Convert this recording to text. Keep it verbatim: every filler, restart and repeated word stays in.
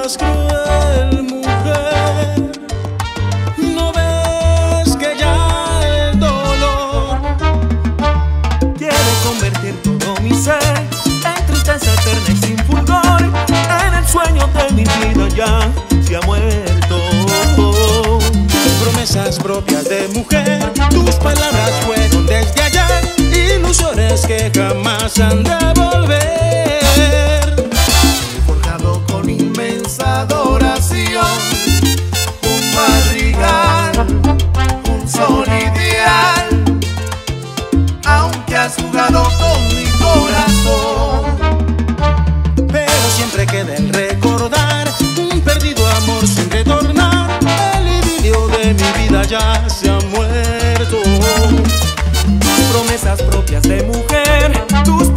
seas cruel, mujer. No ves que ya el dolor quiere convertir todo mi ser en tristeza eterna y sin fulgor. En el sueño de mi vida ya se ha muerto. Promesas propias de mujer, tus palabras fueron desde ayer ilusiones que jamás han de volver. He forjado con inmensa adoración un madrigal, un sol ideal, aunque has jugado con mi corazón. Pero siempre queda el recordar un perdido amor sin retornar. El idilio de mi vida ya se ha muerto. Promesas propias de mujer, tus